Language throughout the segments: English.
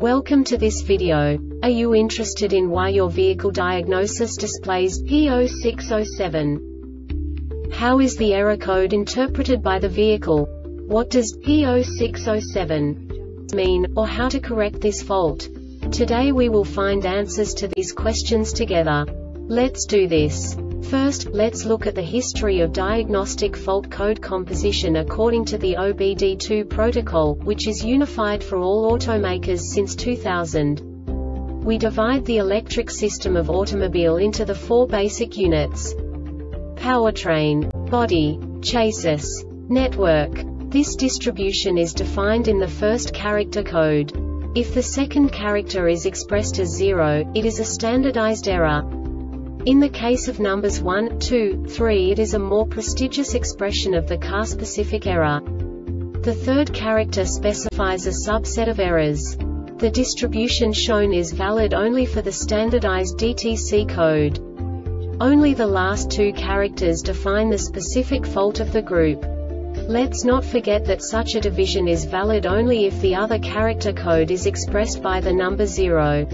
Welcome to this video. Are you interested in why your vehicle diagnosis displays P0607? How is the error code interpreted by the vehicle? What does P0607 mean, or how to correct this fault? Today we will find answers to these questions together. Let's do this. First, let's look at the history of diagnostic fault code composition according to the OBD2 protocol, which is unified for all automakers since 2000. We divide the electric system of automobile into the four basic units: powertrain, body, chassis, network. This distribution is defined in the first character code. If the second character is expressed as 0, it is a standardized error. In the case of numbers 1, 2, 3, it is a more prestigious expression of the car-specific error. The third character specifies a subset of errors. The distribution shown is valid only for the standardized DTC code. Only the last two characters define the specific fault of the group. Let's not forget that such a division is valid only if the other character code is expressed by the number 0.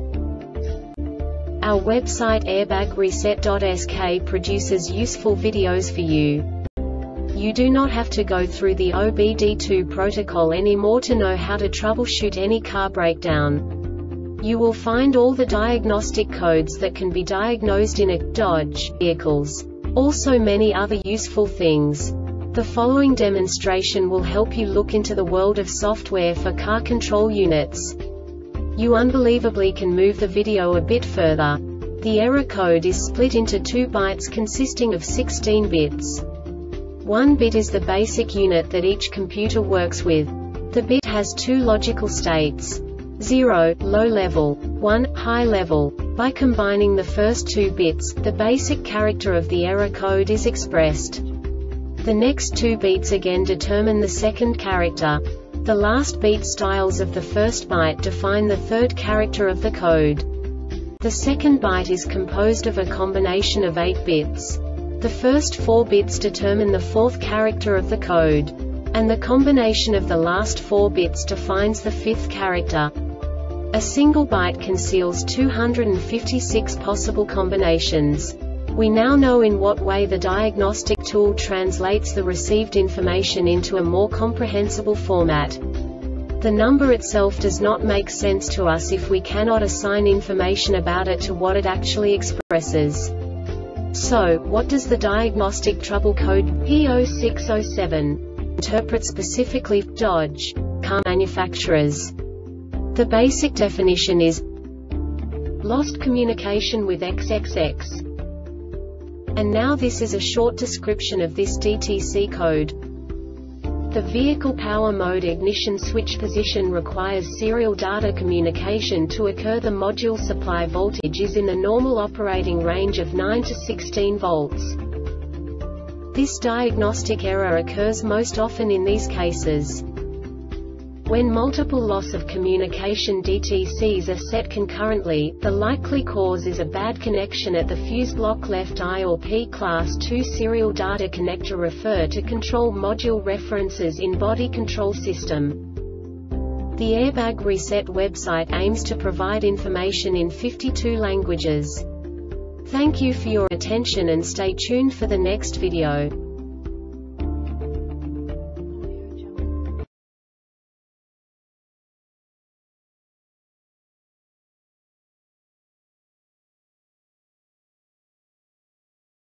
Our website airbagreset.sk produces useful videos for you. You do not have to go through the OBD2 protocol anymore to know how to troubleshoot any car breakdown. You will find all the diagnostic codes that can be diagnosed in a Dodge vehicles. Also many other useful things. The following demonstration will help you look into the world of software for car control units. You unbelievably can move the video a bit further. The error code is split into 2 bytes consisting of 16 bits. 1 bit is the basic unit that each computer works with. The bit has 2 logical states: 0, low level, 1, high level. By combining the first 2 bits, the basic character of the error code is expressed. The next 2 beats again determine the second character. The last beat styles of the first byte define the third character of the code. The second byte is composed of a combination of 8 bits. The first 4 bits determine the fourth character of the code. And the combination of the last 4 bits defines the fifth character. A single byte conceals 256 possible combinations. We now know in what way the diagnostic tool translates the received information into a more comprehensible format. The number itself does not make sense to us if we cannot assign information about it to what it actually expresses. So, what does the diagnostic trouble code P0607 interpret specifically for Dodge car manufacturers? The basic definition is lost communication with XXX. And now this is a short description of this DTC code. The vehicle power mode ignition switch position requires serial data communication to occur. The module supply voltage is in the normal operating range of 9 to 16 volts. This diagnostic error occurs most often in these cases: when multiple loss of communication DTCs are set concurrently, the likely cause is a bad connection at the fuse block left I or P class 2 serial data connector. Refer to control module references in body control system. The Airbag Reset website aims to provide information in 52 languages. Thank you for your attention and stay tuned for the next video.